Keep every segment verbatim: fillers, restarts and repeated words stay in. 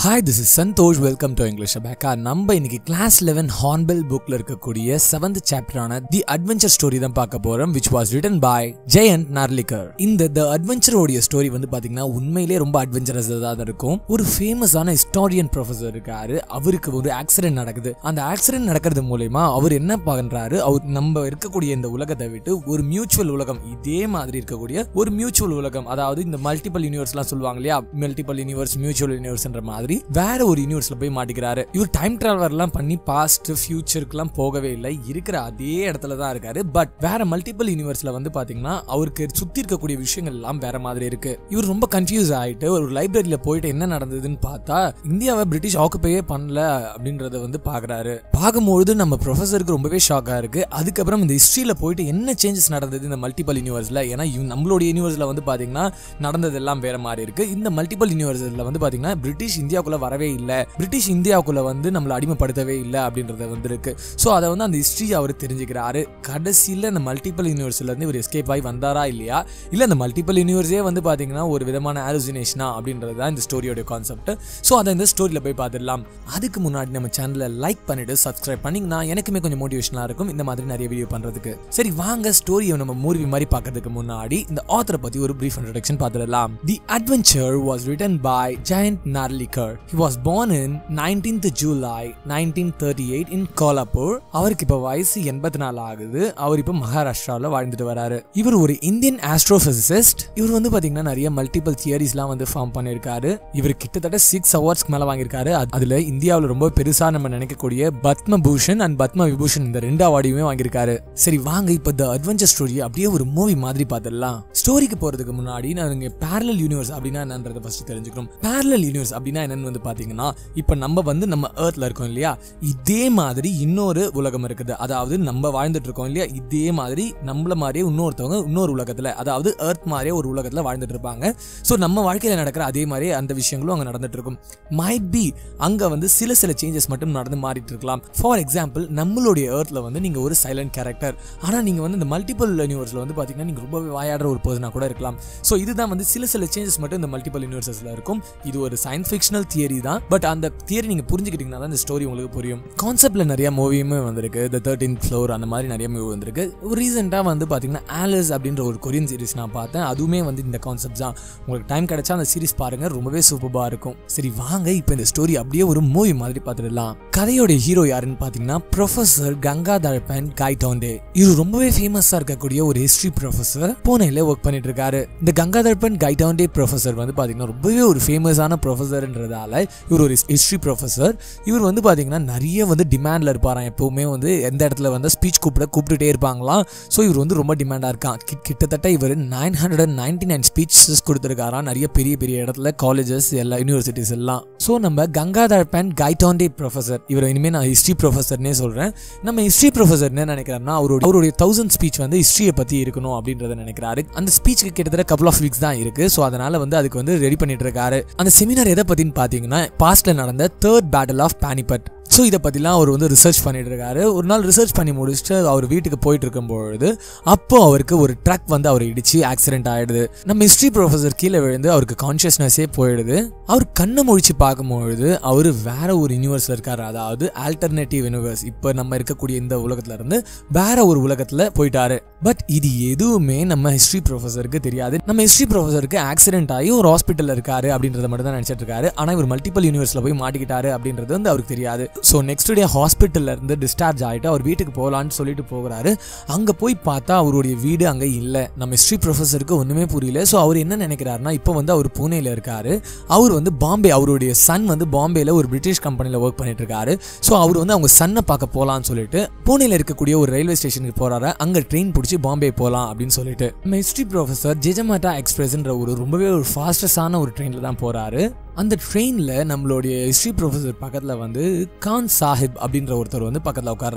Hi, this is Santosh. Welcome to English Abaca. நம்ம இன்னைக்கு class eleven Hornbill bookல இருக்கக்கூடிய seventh chapter ஆன The Adventure Story தான் பார்க்க போறோம், which was written by Jayant Narlikar. இந்த The Adventure ஓடிய ஸ்டோரி வந்து பாத்தீங்கன்னா உண்மையிலேயே ரொம்ப அட்வென்ச்சரஸா தான் இருக்கும். ஒரு ஃபேமஸான ஹிஸ்டாரியன் ப்ரொஃபசர் இருக்காரு. அவருக்கு ஒரு ஆக்சிடென்ட் நடக்குது. அந்த ஆக்சிடென்ட் நடக்கிறது மூலமா அவர் என்ன பண்றாரு, அவர் நம்ம இருக்கக்கூடிய இந்த உலகத்தை விட்டு ஒரு மியூச்சுவல் உலகம், இதே மாதிரி இருக்கக்கூடிய ஒரு மியூச்சுவல் உலகம், அதாவது இந்த மல்டிபிள் யூனிவர்ஸ்லாம் சொல்லுவாங்க இல்லையா, மல்டிபிள் யூனிவர்ஸ் மியூச்சுவல் யூனிவர்ஸ்ன்ற மாதிரி வேற ஒரு யூனிவர்ஸ்ல போய் மாட்டிக்கிறாரு. இவர் டைம் டிராவல் எல்லாம் பண்ணி பாஸ்ட் ஃபியூச்சருக்கு எல்லாம் போகவே இல்லை, இருக்கிற அதே இடத்துல தான் இருக்காரு. பட் வேற மல்டிபிள் யூனிவர்ஸ்ல வந்து பாத்தீங்கன்னா அவருக்கு சுத்தி இருக்கக்கூடிய விஷயங்கள் எல்லாம் வேற மாதிரி இருக்கு. இவர் ரொம்ப கன்ஃபியூஸ் ஆயிட்டு ஒரு லைப்ரரியில போயிட்டு என்ன நடந்ததுன்னு பார்த்தா இந்தியாவை பிரிட்டிஷ் ஆக்குபையே பண்ணல அப்படின்றத வந்து பாக்குறாரு. பார்க்கும்போது நம்ம ப்ரொஃபசருக்கு ரொம்பவே ஷாக்கா இருக்கு. அதுக்கப்புறம் இந்த ஹிஸ்டரியில போயிட்டு என்ன சேஞ்சஸ் நடந்தது இந்த மல்டிபிள் யூனிவர்ஸ்ல, ஏன்னா நம்மளோட யூனிவர்ஸ்ல வந்து பாத்தீங்கன்னா நடந்தது எல்லாம் வேற மாதிரி இருக்கு. இந்த மல்டிபிள் யூனிவர்ஸ்ல வந்து பாத்தீங்கன்னா பிரிட்டிஷ் இந்தியாவுக்குள்ள வரவே இல்லை, பிரிட்டிஷ் இந்தியாவுக்குள்ள வந்து நம்மளை அடிமைப்படுத்தவே இல்லை அப்படின்றது வந்து இருக்கு. ஸோ அதை வந்து அந்த ஹிஸ்டரி அவர் தெரிஞ்சுக்கிறாரு. கடைசியில் இந்த மல்டிபிள் யூனிவர்ஸ்ல இருந்து இவர் எஸ்கேப் ஆகி வந்தாரா இல்லையா, இல்லை இந்த மல்டிபிள் யூனிவர்ஸே வந்து பார்த்தீங்கன்னா ஒரு விதமான ஹாலுசினேஷனா அப்படின்றது தான் இந்த ஸ்டோரியோட கான்செப்ட். ஸோ அதை இந்த ஸ்டோரியில் போய் பார்த்துடலாம். அதுக்கு முன்னாடி நம்ம சேனலை லைக் பண்ணிட்டு சப்ஸ்கிரைப் பண்ணிங்கன்னா எனக்குமே கொஞ்சம் மோட்டிவேஷனாக இருக்கும் இந்த மாதிரி நிறைய வீடியோ பண்ணுறதுக்கு. சரி வாங்க ஸ்டோரியை நம்ம மூவி மாதிரி பார்க்கறதுக்கு முன்னாடி இந்த ஆத்தரை பற்றி ஒரு பிரீஃப் இன்ட்ரோடக்ஷன் பார்த்துடலாம். The adventure was written by Jayant Narlikar. He was born in nineteenth July nineteen thirty-eight in Kolhapur. அவருக்கு இப்ப வயசு எண்பத்தி நாலு ஆகுது. அவர் இப்ப மகாராஷ்டிரால வாழ்ந்துட்டு வராரு. இவர் ஒரு இந்தியன் ஆஸ்ட்ரோபிசிசிஸ்ட். இவர் வந்து பாத்தீங்கன்னா நிறைய மல்டிபிள் தியரிஸ்லாம் வந்து ஃபார்ம் பண்ணிருக்காரு. இவர் கிட்டத்தட்ட சிக்ஸ் அவார்ட்ஸ்க்கு மேல வாங்கியிருக்காரு. அதுல இந்தியாவில் ரொம்ப பெருசா நம்ம நினைக்கக்கூடிய பத்ம பூஷன் அண்ட் பத்ம விபூஷன் இந்த ரெண்டு அவார்டையுமே வாங்கியிருக்காரு. சரி வாங்க இப்ப தி அட்வென்ச்சர் ஸ்டோரி அப்படியே ஒரு மூவி மாதிரி பார்த்துடலாம். ஸ்டோரிக்கு போறதுக்கு முன்னாடி நான் இங்க parallel யூனிவர்ஸ் அப்படின்னா என்னன்றதை ஃபர்ஸ்ட் தெரிஞ்சுக்கணும். parallel யூனிவர்ஸ் அப்படின்னா என்னன்னு வந்து பாத்தீங்கன்னா இப்ப நம்ம வந்து நம்ம எர்த்ல இருக்கோம் இல்லையா, இதே மாதிரி இன்னொரு உலகம் இருக்குது. அதாவது நம்ம வாழ்ந்துட்டு இருக்கோம் இல்லையா, இதே மாதிரி நம்மள மாதிரியே இன்னொருத்தவங்க இன்னொரு உலகத்துல, அதாவது எர்த் மாதிரியே ஒரு உலகத்துல வாழ்ந்துட்டு இருப்பாங்க. ஸோ நம்ம வாழ்க்கையில நடக்கிற அதே மாதிரி அந்த விஷயங்களும் அங்க நடந்துட்டு இருக்கும். மைட் பி அங்க வந்து சில சில சேஞ்சஸ் மட்டும் நடந்து மாறிட்டு இருக்கலாம். ஃபார் எக்ஸாம்பிள் நம்மளுடைய எர்த்ல வந்து நீங்க ஒரு சைலண்ட் கேரக்டர், ஆனா நீங்க வந்து இந்த மல்டிபிள் யூனிவர்ஸ்ல வந்து பாத்தீங்கன்னா நீங்க ரொம்பவே வாயாடுற ஒரு பர்சனா கூட இருக்கலாம். ஸோ இதுதான் வந்து சில சில சேஞ்சஸ் மட்டும் இந்த மல்டிபிள் யூனிவர்சஸ்ல இருக்கும். இது ஒரு சயின்ஸ் ஃபிக்ஷனல் தியரி தான். பட் அந்த தியரி நீங்க புரிஞ்சுக்கிட்டீங்கன்னா தான் இந்த ஸ்டோரி உங்களுக்கு புரியும். கான்செப்ட்ல நிறைய மூவியுமே வந்திருக்கு. தி தேர்ட்டீன்த் ஃப்ளோர் அந்த மாதிரி நிறைய மூவி வந்திருக்கு. ரீசெண்டா வந்து பாத்தீங்கன்னா ஆலிஸ் அப்படின்ற ஒரு கொரியன் சீரிஸ் நான் பார்த்தேன். அதுவுமே வந்து இந்த கான்செப்ட் தான். உங்களுக்கு டைம் கிடைச்சா அந்த சீரிஸ் பாருங்க, ரொம்பவே சூப்பரா இருக்கும். சரி வாங்க இப்போ இந்த ஸ்டோரி அப்படியே ஒரு மூவி மாதிரி பார்த்துடலாம். கதையோட ஹீரோ யாருன்னு பாத்தீங்கன்னா ப்ரொஃபசர் கங்காதர் கைட்டோண்டே. இவர் ரொம்பவே ஃபேமஸா இருக்கக்கூடிய ஒரு ஹிஸ்டரி ப்ரொஃபசர். பூனேல ஒர்க் பண்ணிட்டு இருக்காரு. இந்த கங்காதர் கைட்டோண்டே ப்ரொஃபசர் வந்து பாத்தீங்கன்னா ரொம்பவே ஒரு ஃபேமஸான ப்ரொஃபசர்ன்றதால இவர் ஒரு ஹிஸ்டரி ப்ரொஃபசர். இவர் வந்து பாத்தீங்கன்னா நிறைய வந்து டிமாண்ட்ல இருப்பாராம். எப்பவுமே வந்து எந்த இடத்துல வந்து ஸ்பீச் கூப்பிட கூப்பிட்டுட்டே இருப்பாங்களாம். ஸோ இவர் வந்து ரொம்ப டிமாண்டா இருக்கான். கிட்டத்தட்ட இவர் nine hundred and ninety nine speeches கொடுத்துருக்காராம் நிறைய பெரிய பெரிய இடத்துல, காலேஜஸ் எல்லா யூனிவர்சிட்டிஸ் எல்லாம். ஸோ நம்ம கங்காதர் கைட்டோண்டே ப்ரொஃபசர், இவர் இனிமே நான் ஹிஸ்டரி ப்ரொஃபசர்னே சொல்றேன். நம்ம ஹிஸ்டரி ப்ரொஃபசர் என்ன நினைக்கிறாருன்னா அவருடைய அவருடைய தௌசண்ட் ஸ்பீச் வந்து ஹிஸ்டரியை பத்தி இருக்கணும் அப்படின்றத நினைக்கிறாரு. அந்த ஸ்பீச்சுக்கு கிட்டத்தட்ட கப்பல் ஆஃப் வீக்ஸ் தான் இருக்கு. ஸோ அதனால வந்து அதுக்கு வந்து ரெடி பண்ணிட்டு இருக்காரு. அந்த செமினார் எதை பத்தின்னு பாத்தீங்கன்னா பாஸ்ட்ல நடந்த third battle of Panipat. So இதை பற்றிலாம் அவர் வந்து ரிசர்ச் பண்ணிட்டு இருக்காரு. ஒரு நாள் ரிசர்ச் பண்ணி முடிச்சுட்டு அவர் வீட்டுக்கு போயிட்டு இருக்கும்பொழுது அப்போ அவருக்கு ஒரு ட்ரக் வந்து அவர் இடிச்சு ஆக்சிடென்ட் ஆயிடுது. நம்ம ஹிஸ்டரி ப்ரொஃபசர் கீழே விழுந்து அவருக்கு கான்சியஸ்னஸே போயிடுது. அவர் கண்ணை முழிச்சு பார்க்கும்பொழுது அவர் வேற ஒரு யூனிவர்ஸ்ல இருக்காரு, அதாவது ஆல்டர்னேட்டிவ் யூனிவர்ஸ். இப்போ நம்ம இருக்கக்கூடிய இந்த உலகத்துல இருந்து வேற ஒரு உலகத்துல போயிட்டாரு. பட் இது எதுவுமே நம்ம ஹிஸ்டரி ப்ரொஃபசருக்கு தெரியாது. நம்ம ஹிஸ்டரி ப்ரொஃபசருக்கு ஆக்சிடென்ட் ஆகி ஒரு ஹாஸ்பிட்டல்ல இருக்காரு அப்படின்றத மட்டும் தான் நினைச்சிட்டு இருக்காரு. ஆனா இவர் மல்டிபிள் யூனிவர்ஸ்ல போய் மாட்டிக்கிட்டாரு அப்படின்றது வந்து அவருக்கு தெரியாது. ஸோ நெக்ஸ்ட் டே ஹாஸ்பிட்டல்ல இருந்து டிஸ்சார்ஜ் ஆகிட்டு அவர் வீட்டுக்கு போகலான்னு சொல்லிட்டு போகிறாரு. அங்க போய் பார்த்தா அவருடைய வீடு அங்க இல்லை. நம்ம ஹிஸ்டரி ப்ரொஃபசருக்கு ஒண்ணுமே புரியல. ஸோ அவர் என்ன நினைக்கிறாருன்னா இப்போ வந்து அவர் பூனேல இருக்காரு. அவர் வந்து பாம்பே, அவருடைய சன் வந்து பாம்பேல ஒரு பிரிட்டிஷ் கம்பெனில ஒர்க் பண்ணிட்டு இருக்காரு. ஸோ அவர் வந்து அவங்க சன்னை பார்க்க போலான்னு சொல்லிட்டு பூனேல இருக்கக்கூடிய ஒரு ரயில்வே ஸ்டேஷனுக்கு போறாரு. அங்க ட்ரெயின் பிடிச்சி பாம்பே போலாம் அப்படின்னு சொல்லிட்டு நம்ம ஹிஸ்டரி ப்ரொஃபசர் ஜிஜமாட்டா எக்ஸ்பிரஸ்ன்ற ஒரு ரொம்பவே ஒரு ஃபாஸ்டஸ்டான ஒரு ட்ரெயின்ல தான் போறாரு. அந்த ட்ரெயின்ல நம்மளுடைய ஹிஸ்டரி ப்ரொஃபசர் பக்கத்துல வந்து கான் சாஹிப் அப்படின்ற ஒருத்தர் வந்து பக்கத்துல உட்கார்றாரு.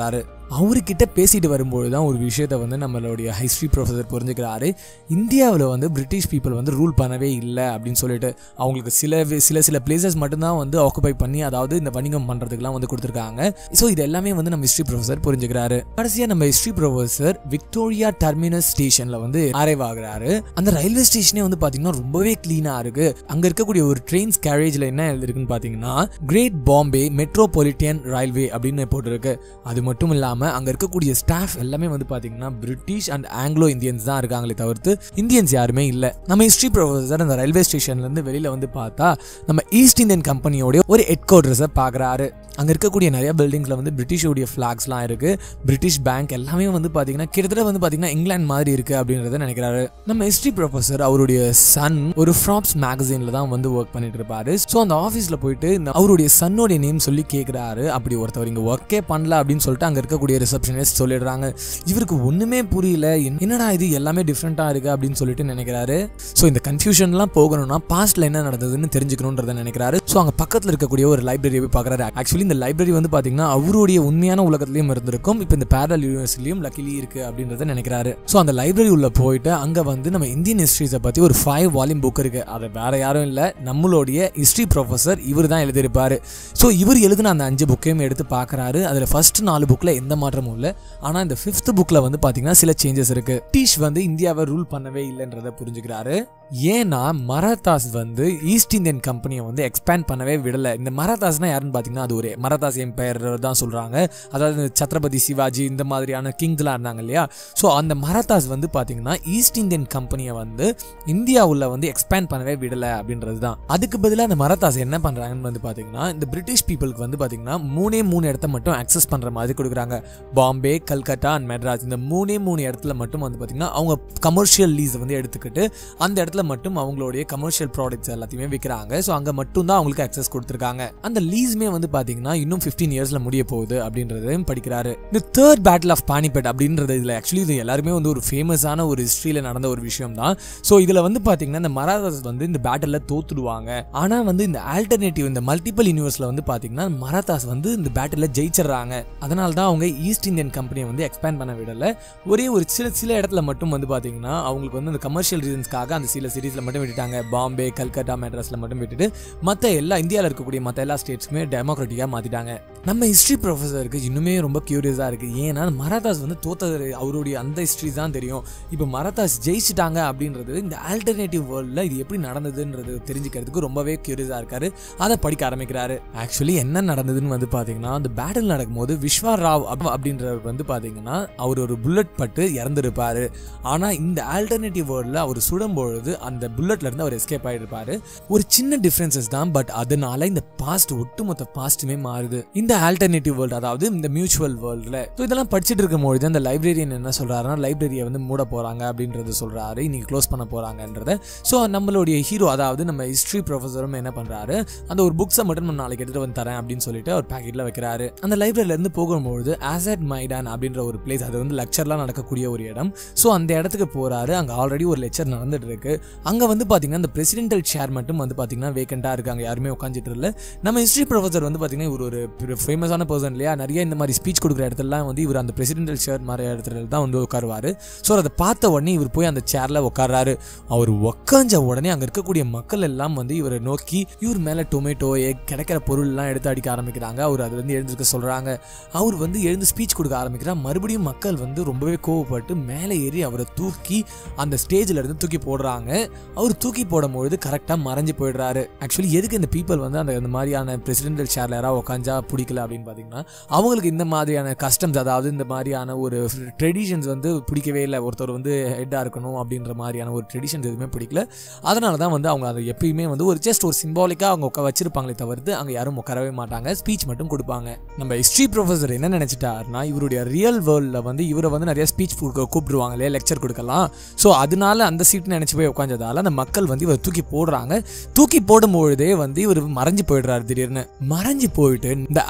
அவர்கிட்ட பேசிட்டு வரும்போது தான் ஒரு விஷயத்தை வந்து நம்மளுடைய ஹிஸ்ட்ரி ப்ரொஃபஸர் புரிஞ்சுக்கிறாரு. இந்தியாவில் வந்து பிரிட்டிஷ் பீப்புள் வந்து ரூல் பண்ணவே இல்லை அப்படின்னு சொல்லிட்டு அவங்களுக்கு சில சில சில பிளேசஸ் மட்டும்தான் வந்து ஆக்குபை பண்ணி அதாவது இந்த வணிகம் பண்ணுறதுக்குலாம் வந்து கொடுத்துருக்காங்க. ஸோ இது எல்லாமே வந்து நம்ம ஹிஸ்ட்ரி ப்ரொஃபஸர் புரிஞ்சுக்கிறாரு. கடைசியாக நம்ம ஹிஸ்ட்ரி ப்ரொஃபஸர் விக்டோரியா டெர்மினஸ் ஸ்டேஷனில் வந்து அரைவ் ஆகுறாரு. அந்த ரயில்வே ஸ்டேஷனே வந்து பார்த்தீங்கன்னா ரொம்பவே க்ளீனாக இருக்கு. அங்கே இருக்கக்கூடிய ஒரு ட்ரெயின்ஸ் கேரேஜில் என்ன எழுதிருக்குன்னு பார்த்தீங்கன்னா கிரேட் பாம்பே மெட்ரோபாலிட்டியன் ரயில்வே அப்படின்னு போட்டிருக்கு. அது மட்டும் இல்லாமல் அங்க இருக்கக்கூடிய ஸ்டாஃப் எல்லாமே வந்து பாத்தீங்கன்னா பிரிட்டிஷ் அண்ட் ஆங்கிலோ இந்தியன்ஸ் தான் இருக்காங்களே தவிர்த்து இந்தியன்ஸ் யாருமே இல்ல. நம்ம ஹிஸ்டரி ப்ரொஃபஸர் அந்த ரயில்வே ஸ்டேஷன்ல இருந்து வெளியில வந்து பார்த்தா நம்ம ஈஸ்ட் இந்தியன் கம்பெனியோட ஒரு ஹெட் குவார்டர்ஸை பாக்குறாரு. அங்கே இருக்கக்கூடிய நிறைய பில்டிங்ஸில் வந்து பிரிட்டிஷோடைய ஃப்ளாக்ஸ்லாம் இருக்குது. பிரிட்டிஷ் பேங்க் எல்லாமே வந்து பார்த்தீங்கன்னா கிட்டத்தட்ட வந்து பார்த்தீங்கன்னா இங்கிலாந்து மாதிரி இருக்குது அப்படின்றத நினைக்கிறாரு. நம்ம ஹிஸ்ட்ரி ப்ரொஃபஸர் அவருடைய சன் ஒரு ஃபார்ப்ஸ் மேகசீனில் தான் வந்து ஒர்க் பண்ணிட்டு இருப்பாரு. ஸோ அந்த ஆஃபீஸில் போயிட்டு அவருடைய சன்னோடைய நேம் சொல்லி கேட்குறாரு. அப்படி ஒருத்தவர் இங்கே ஒர்க்கே பண்ணல அப்படின்னு சொல்லிட்டு அங்கே இருக்கக்கூடிய ரிசப்ஷனிஸ்ட் சொல்லிடுறாங்க. இவருக்கு ஒன்றுமே புரியல, என்னடா இது எல்லாமே டிஃப்ரெண்ட்டாக இருக்குது அப்படின்னு சொல்லிட்டு நினைக்கிறாரு. ஸோ இந்த கன்ஃபியூஷன்லாம் போகணும்னா பாஸ்ட்டில் என்ன நடந்ததுன்னு தெரிஞ்சுக்கணுன்றதை நினைக்கிறாரு. ஸோ அங்கே பக்கத்தில் இருக்கக்கூடிய ஒரு லைப்ரரியை போய் பார்க்குறாரு. ஆக்சுவலி இந்த லைப்ரரி வந்து பாத்தீங்கன்னா அவருடைய உண்மையான உலகத்திலயும் இருந்திருக்கும், இப்போ இந்த பேரலல் யூனிவர்சிட்டியும் லக்கிலி இருக்கு அப்படின்றத நினைக்கிறாரு. ஸோ அந்த லைப்ரரி உள்ள போயிட்டு அங்க வந்து நம்ம இந்தியன் ஹிஸ்டரிஸை பத்தி ஒரு ஃபைவ் வால்யூம் புக் இருக்கு. அதை வேற யாரும் இல்லை, நம்மளுடைய ஹிஸ்டரி ப்ரொஃபஸர் இவர் தான் எழுதியிருப்பாரு. ஸோ இவர் எழுதின அந்த அஞ்சு புக்கையும் எடுத்து பார்க்கறாரு. அதில் ஃபர்ஸ்ட் நாலு புக்ல எந்த மாற்றமும் இல்லை. ஆனால் இந்த ஃபிஃப்த் புக்ல வந்து பாத்தீங்கன்னா சில சேஞ்சஸ் இருக்கு. பிரிட்டிஷ் வந்து இந்தியாவை ரூல் பண்ணவே இல்லைன்றதை புரிஞ்சுக்கிறாரு. ஏன்னா மராத்தாஸ் வந்து ஈஸ்ட் இந்தியன் கம்பெனியை வந்து எக்ஸ்பேண்ட் பண்ணவே விடலை. இந்த மராத்தாஸ்னா யாருன்னு பார்த்தீங்கன்னா அது ஒரு மராத்தாஸ் எம்பையர் தான் சொல்கிறாங்க. அதாவது சத்ரபதி சிவாஜி இந்த மாதிரியான கிங்ஸ்லாம் இருந்தாங்க இல்லையா. ஸோ அந்த மராத்தாஸ் வந்து பார்த்தீங்கன்னா ஈஸ்ட் இந்தியன் கம்பெனியை வந்து இந்தியாவில் வந்து எக்ஸ்பேண்ட் பண்ணவே விடலை அப்படின்றது தான். அதுக்கு பதிலாக அந்த மராத்தாஸ் என்ன பண்ணுறாங்கன்னு வந்து பார்த்தீங்கன்னா இந்த பிரிட்டிஷ் பீப்புளுக்கு வந்து பார்த்தீங்கன்னா மூணே மூணு இடத்த மட்டும் அக்சஸ் பண்ணுற மாதிரி கொடுக்குறாங்க. பாம்பே, கல்கட்டா அண்ட் மெட்ராஸ் இந்த மூணே மூணு இடத்துல மட்டும் வந்து பார்த்தீங்கன்னா அவங்க கமர்ஷியல் லீஸை வந்து எடுத்துக்கிட்டு அந்த இடத்துல மட்டும் அவங்களுடைய கமர்ஷியல் ப்ராடக்ட்ஸ் எல்லாத்தையுமே விற்கிறாங்க. ஸோ அங்கே மட்டும் தான் அவங்களுக்கு அக்சஸ் கொடுத்துருக்காங்க. அந்த லீஸ்மே வந்து பார்த்தீங்கன்னா இன்னும் ஃபிஃப்டீன் இயர்ஸ்ல முடிய போகுது அப்படின்றதையும் படிக்கிறாரு. இந்த தேர்ட் பேட்டில் ஆஃப் பானிபட் அப்படின்றது இதில் ஆக்சுவலி இது எல்லாருமே வந்து ஒரு ஃபேமஸான ஒரு ஹிஸ்ட்ரியில் நடந்த ஒரு விஷயம் தான். ஸோ இதில் வந்து பார்த்தீங்கன்னா இந்த மராத்தாஸ் வந்து இந்த பேட்டில் தோத்துடுவாங்க. ஆனால் வந்து இந்த ஆல்டர்னேட்டிவ் இந்த மல்டிபிள் யூனிவர்ஸில் வந்து பார்த்தீங்கன்னா மராத்தாஸ் வந்து இந்த பேட்டில் ஜெயிச்சிடறாங்க. அதனால தான் அவங்க ஈஸ்ட் இந்தியன் கம்பெனியை வந்து எக்ஸ்பேண்ட் பண்ண விடலை. ஒரே ஒரு சில சில இடத்துல மட்டும் வந்து பார்த்தீங்கன்னா அவங்களுக்கு வந்து அந்த கமர்ஷியல் ரீசன்ஸ்க்காக அந்த சில சிட்டிஸ்ல மட்டும் விட்டுட்டாங்க. பாம்பே, கல்கட்டா, மெட்ராஸ்ல மட்டும் விட்டுட்டு மற்ற எல்லா இந்தியாவில் இருக்கக்கூடிய மற்ற எல்லா ஸ்டேட்ஸ்க்குமே டெமோக்ராட்டிக்காக மாற்றிட்டாங்க. நம்ம ஹிஸ்ட்ரி ப்ரொஃபஸருக்கு இன்னுமே ரொம்ப கியூரியஸாக இருக்குது. ஏன்னா மராத்தாஸ் வந்து தோத்தது அவருடைய அந்த ஹிஸ்ட்ரி தான் தெரியும். இப்போ மராத்தாஸ் ஜெயிச்சிட்டாங்க அப்படின்றது இந்த ஆல்டர்னேட்டிவ் வேர்ல்டில் இது எப்படி நடந்ததுன்றது தெரிஞ்சுக்கிறதுக்கு ரொம்பவே கியூரியஸாக இருக்காரு. அதை படிக்க ஆரம்பிக்கிறாரு. ஆக்சுவலி என்ன நடந்ததுன்னு வந்து பார்த்தீங்கன்னா அந்த பேட்டில் நடக்கும்போது விஸ்வா ராவ் அப்படின்றவர் வந்து பார்த்தீங்கன்னா அவர் ஒரு புல்லட் பட்டு இறந்துருப்பாரு. ஆனால் இந்த ஆல்டர்னேட்டிவ் வேர்ல்டில் அவர் சுடும்பொழுது அந்த புல்லட்ல இருந்து அவர் எஸ்கேப் ஆகிருப்பாரு. ஒரு சின்ன டிஃபரன்சஸ் தான், பட் அதனால இந்த பாஸ்ட் ஒட்டுமொத்த பாஸ்ட்டுமே மாறுது. இந்த ஆல்டர்னேட்டிவ் வேர்ல்டு அதாவது இந்த மியூச்சுவல் வேர்ல்டுல இதெல்லாம் படிச்சுட்டு இருக்கும்போது அந்த லைப்ரரியன் என்ன சொல்றாருன்னா லைப்ரரியை வந்து மூட போறாங்க அப்படின்றது சொல்றாரு. இன்னைக்கு க்ளோஸ் பண்ண போறாங்கன்றத. ஸோ நம்மளுடைய ஹீரோ அதாவது நம்ம ஹிஸ்ட்ரி ப்ரொஃபஸரும் என்ன பண்றாரு, அந்த ஒரு புக்ஸை மட்டும் நான் நாளைக்கு எடுத்துட்டு வந்து தரேன் அப்படின்னு சொல்லிட்டு ஒரு பேக்கெட்ல வைக்கிறாரு. அந்த லைப்ரரியில இருந்து போகும்போது ஆசட் மைடான் அப்படின்ற ஒரு பிளேஸ், அது வந்து லெக்சர்லாம் நடக்கக்கூடிய ஒரு இடம். ஸோ அந்த இடத்துக்கு போறாரு. அங்க ஆல்ரெடி ஒரு லெக்சர் நடந்துட்டு இருக்கு. அங்க வந்து பாத்தீங்கன்னா இந்த பிரசிடென்டல் சேர் மட்டும் வந்து பாத்தீங்கன்னா வேக்கண்டா இருக்காங்க, யாருமே உட்காந்துட்டு இல்லை. நம்ம ஹிஸ்ட்ரி ப்ரொஃபஸர் வந்து பாத்தீங்கன்னா இவர் ஒரு ஃபேமஸான பர்சன் இல்லையா, நிறைய இந்த மாதிரி ஸ்பீச் கொடுக்குற இடத்துலலாம் வந்து இவர் அந்த பிரசிடென்டல் சேர் மாதிரி இடத்துல தான் வந்து உட்காருவாரு. ஸோ அதை பார்த்த உடனே இவர் போய் அந்த சேர்ல உட்கார்றாரு. அவர் உட்காஞ்ச உடனே அங்க இருக்கக்கூடிய மக்கள் எல்லாம் வந்து இவரை நோக்கி இவர் மேல டொமேட்டோ எக் கிடைக்கிற பொருள் எல்லாம் எடுத்து அடிக்க ஆரம்பிக்கிறாங்க. அவர் அது வந்து எழுந்திருக்க சொல்றாங்க. அவர் வந்து எழுந்து ஸ்பீச் கொடுக்க ஆரம்பிக்கிறார். மறுபடியும் மக்கள் வந்து ரொம்பவே கோவப்பட்டு மேலே ஏறி அவரை தூக்கி அந்த ஸ்டேஜ்ல இருந்து தூக்கி போடுறாங்க. அவர் தூக்கி போடும்பொழுது கரெக்டாக மறைஞ்சு போயிடுறாரு. ஆக்சுவலி எதுக்கு இந்த பீப்புள் வந்து அந்த இந்த மாதிரியான பிரசிடென்டல் சேர்ல யாராவது உட்காந்தா பிடிக்கல அப்படின்னு பார்த்தீங்கன்னா அவங்களுக்கு இந்த மாதிரியான கஸ்டம்ஸ் அதாவது இந்த மாதிரியான ஒரு ட்ரெடிஷன்ஸ் வந்து பிடிக்கவே இல்லை. ஒருத்தர் வந்து ஹெட்டாக இருக்கணும் அப்படின்ற மாதிரியான ஒரு ட்ரெடிஷன்ஸ் எதுவுமே பிடிக்கல. அதனால தான் வந்து அவங்க அதை எப்பயுமே வந்து ஒரு ஜஸ்ட் ஒரு சிம்பாலிக்காக அவங்க உட்கா வச்சிருப்பாங்களே தவிர்த்து அங்கே யாரும் உட்காரவே மாட்டாங்க, ஸ்பீச் மட்டும் கொடுப்பாங்க. நம்ம ஹிஸ்ட்ரி ப்ரொஃபஸர் என்ன நினைச்சிட்டாருன்னா இவருடைய ரியல் வேர்ல்டில் வந்து இவரை வந்து நிறைய ஸ்பீச் கூப்பிடுவாங்க இல்லையா, லெக்சர் கொடுக்கலாம். ஸோ அதனால அந்த சீட் நினைச்சு போய் உட்காந்ததால அந்த மக்கள் வந்து இவர் தூக்கி போடுறாங்க. தூக்கி போடும்பொழுதே வந்து இவர் மறைஞ்சு போயிடுறாரு. திடீர்னு மறைஞ்சு போயிட்டு இந்த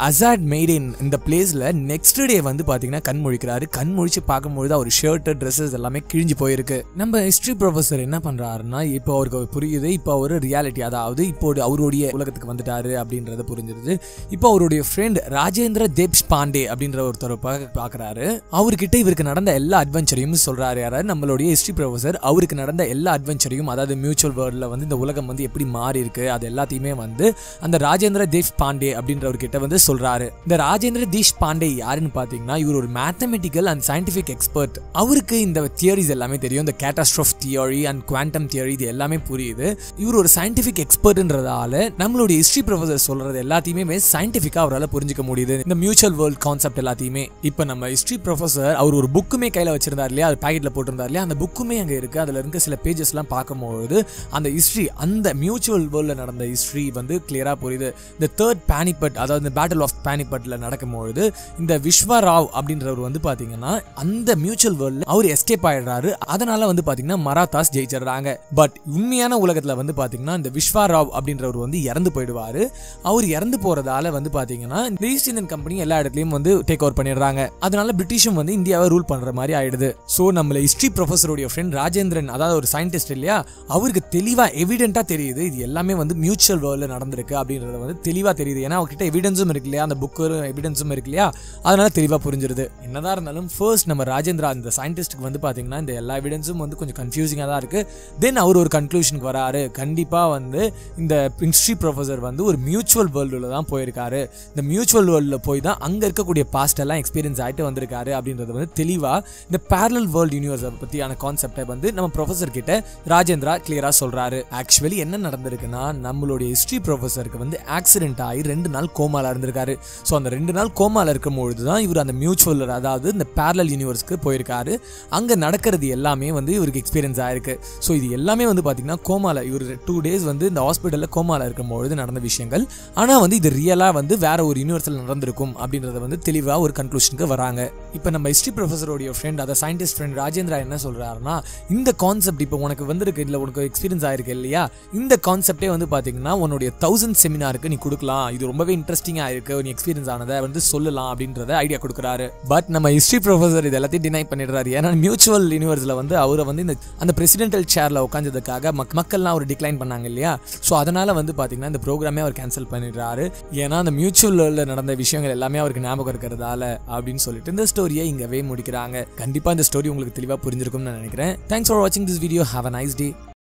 அசாட் மெய்டேன் இந்த பிளேஸ்ல நெக்ஸ்ட் டே வந்து பாத்தீங்கன்னா கண் முழிக்கிறாரு. கண் முழிச்சு பார்க்கும்போது அவர் ஷர்ட் ட்ரெஸ்ஸஸ் எல்லாமே கிழிஞ்சு போயிருக்கு. நம்ம ஹிஸ்டரி ப்ரொஃபசர் என்ன பண்றாருன்னா இப்போ அவருக்கு புரியுது, இப்போ அவர் ரியாலிட்டி அதாவது இப்போ அவருடைய உலகத்துக்கு வந்துட்டாரு அப்படின்றத புரிஞ்சிருது. இப்போ அவருடைய ஃப்ரெண்ட் ராஜேந்திர தேஷ் பாண்டே அப்படின்ற ஒருத்தர் பாக்குறாரு. அவர்கிட்ட இவருக்கு நடந்த எல்லா அட்வென்ச்சரையும் சொல்றாரு. யாராவது நம்மளுடைய ஹிஸ்டரி ப்ரொஃபசர் அவருக்கு நடந்த எல்லா அட்வென்ச்சரையும் அதாவது மியூச்சுவல் வேர்ல்ட்ல வந்து இந்த உலகம் வந்து எப்படி மாறி இருக்கு அது எல்லாத்தையுமே வந்து அந்த ராஜேந்திர தேஷ் பாண்டே அப்படின்றவர்கிட்ட வந்து சொல்றாரு. இந்த ராஜேந்திர தேஷ் பாண்டே யாருன்னு பாத்தீங்கன்னா இவர் ஒரு மேத்தமெட்டிக்கல் அண்ட் சயின்டிபிக் எக்ஸ்பர்ட். அவருக்கு இந்த தியரிஸ் எல்லாமே தெரியும். இந்த catastrophe theory and quantum theory இது எல்லாமே புரியுது. இவர் ஒரு சயின்டிபிக் எக்ஸ்பர்ட்ன்றதால நம்மளுடைய ஹிஸ்டரி ப்ரொஃபசர் சொல்றது எல்லாத்தையுமே சயின்டிபிக்கா அவரால் புரிஞ்சுக்க முடியுது. இந்த மியூச்சுவல் வேர்ல்ட் கான்செப்ட் எல்லாத்தையுமே. இப்போ நம்ம ஹிஸ்டரி ப்ரொஃபசர் அவர் ஒரு புக்குமே கையில வச்சிருந்தார் இல்லையா, அது பாக்கெட்ல போட்டிருந்தார் இல்லையா, அந்த புக்குமே அங்க இருக்கு. அதுல இருக்க சில பேஜஸ் எல்லாம் பார்க்கும்போது அந்த ஹிஸ்டரி அந்த மியூச்சுவல் வேர்ல்ட்ல நடந்த ஹிஸ்டரி வந்து கிளியரா புரியுது. இந்த தேர்ட் பானிபட் அதாவது இந்த பேட்டில் ஆஃப் பானிபட்ல நடக்கும்போது இந்த விஸ்வராவ் அப்படின்றவர் வந்து பாத்தீங்கன்னா அந்த மியூச்சுவல் வேர்ல்ட்ல அவர் எஸ்கேப் ஆயிடுறாரு. அதனால வந்து பாத்தீங்கன்னா மராத்தாஸ் ஜெயிச்சிடுறாங்க. பட் உண்மையான உலகத்துல வந்து பாத்தீங்கன்னா இந்த விஸ்வராவ் அப்படின்றவர் வந்து இறந்து போயிடுவாரு. அவர் இறந்து போறதால வந்து பாத்தீங்கன்னா இந்த ஈஸ்ட் இந்தியன் கம்பெனி எல்லா இடத்துலயும் வந்து டேக் ஓவர் பண்ணிடுறாங்க. அதனால பிரிட்டிஷும் வந்து இந்தியாவை ரூல் பண்ற மாதிரி ஆயிடுது. சோ நம்மள ஹிஸ்டரி ப்ரொஃபசருடைய ஃப்ரெண்ட் ராஜேந்திரன் அதாவது ஒரு சயின்டிஸ்ட் இல்லையா, அவருக்கு தெளிவா எவிடென்ட்டா தெரியுது இது எல்லாமே வந்து மியூச்சுவல் வேர்ல்ட்ல நடந்திருக்கு அப்படின்றது வந்து தெளிவா தெரியுது. ஏன்னா அவர்கிட்ட எவிடன்ஸும் இருக்கு இல்லையா, அந்த புக்கு எவிடன்ஸும் இருக்கு இல்லையா, அதனால தெளிவா புரிஞ்சிருது. என்னதான் இருந்தாலும் ஃபர்ஸ்ட் நம்ம ராஜேந்திரா இந்த சயின்டிஸ்டுக்கு வந்து பாத்தீங்கன்னா இந்த எல்லா எவிடன்ஸும் வந்து கொஞ்சம் கன்ஃபியூசிங்கா தான் இருக்கு. தென் அவர் ஒரு கன்க்ளூஷனுக்கு வராரு. கண்டிப்பா வந்து இந்த ஹிஸ்டரி ப்ரொஃபசர் வந்து ஒரு மியூச்சுவல் வேர்ல்டுல தான் போயிருக்காரு. இந்த மியூச்சுவல் வேர்ல்டுல போய் தான் அங்க இருக்கக்கூடிய பாஸ்ட் எல்லாம் எக்ஸ்பீரியன்ஸ் ஆயிட்டு வந்திருக்காரு அப்படின்றது வந்து தெளிவா இந்த பேரலல் வேர்ல்ட் யூனிவர்ஸ் பத்தியான கான்செப்டை வந்து நம்ம ப்ரொஃபசர் கிட்ட ராஜேந்திரா கிளியரா சொல்றாரு. ஆக்சுவலி என்ன நடந்திருக்குன்னா நம்மளுடைய ஹிஸ்டரி ப்ரொஃபசருக்கு வந்து ஆக்சிடென்ட் ஆகி ரெண்டு நாள் கோமால இருந்திருக்காரு. ஸோ அந்த ரெண்டு நாள் கோமால இருக்கும் பொழுது தான் இவர் அந்த மியூச்சுவல் அதாவது இந்த பேரலல் யூனிவர்ஸ்க்கு போயிருக்காரு. அங்க நடக்கிறது எல்லாமே வந்து இவருக்கு எக்ஸ்பீரியன்ஸ் ஆயிருக்கு. ஸோ இது எல்லாமே வந்து பாத்தீங்கன்னா கோமால இவர் டூ டேஸ் வந்து இந்த ஹாஸ்பிட்டல்ல கோமால இருக்கும் பொழுது நடந்த விஷயங்கள். ஆனா வந்து இது ரியலா வந்து வேற ஒரு யூனிவர்சல் நடந்திருக்கும் அப்படின்றத வந்து தெளிவா ஒரு கன்க்ளூஷனுக்கு வராங்க. இப்போ நம்ம ஹிஸ்டரி ப்ரொஃபசருடைய ஃப்ரெண்ட் அத சயின்டிஸ்ட் ஃப்ரெண்ட் ராஜேந்திரா என்ன சொல்றாருன்னா இந்த கான்செப்ட் இப்போ உனக்கு வந்திருக்கு இல்ல உனக்கு எக்ஸ்பீரியன்ஸ் ஆயிருக்கு இல்லையா, இந்த கான்செப்டே வந்து பாத்தீங்கன்னா உன்னுடைய தௌசண்ட் செமினாருக்கு நீ கொடுக்கலாம். இது ரொம்பவே இன்ட்ரெஸ்டிங்கா இருக்கு, நீ எக்ஸ்பீரியன்ஸ் ஆனதை வந்து சொல்லலாம் அப்படின்றத ஐடியா கொடுக்குறாரு. பட் நம்ம ஹிஸ்டரி ப்ரொஃபசர் இது எல்லாத்தையும் டினை பண்ணிடுறாரு. ஏன்னா மியூச்சுவல் யூனிவர்ஸ்ல வந்து அவரை வந்து இந்த அந்த பிரசிடென்டல் சேர்ல உட்காந்ததுக்காக மக்கள்லாம் அவர் டிக்ளைன் பண்ணாங்க இல்லையா, ஸோ அதனால வந்து பாத்தீங்கன்னா இந்த ப்ரோக்ராமே அவர் கேன்சல் பண்ணிடுறாரு. ஏன்னா அந்த மியூச்சுவல் நடந்த விஷயங்கள் எல்லாமே அவருக்கு ஞாபகம் இருக்கிறதால அப்படின்னு சொல்லிட்டு இந்த ஸ்டோரியை இங்கவே முடிக்கிறாங்க. கண்டிப்பா இந்த ஸ்டோரி உங்களுக்கு தெளிவா புரிஞ்சிருக்கும்னு நினைக்கிறேன். தேங்க்ஸ் ஃபார் வாட்சிங் this video. Have a nice day.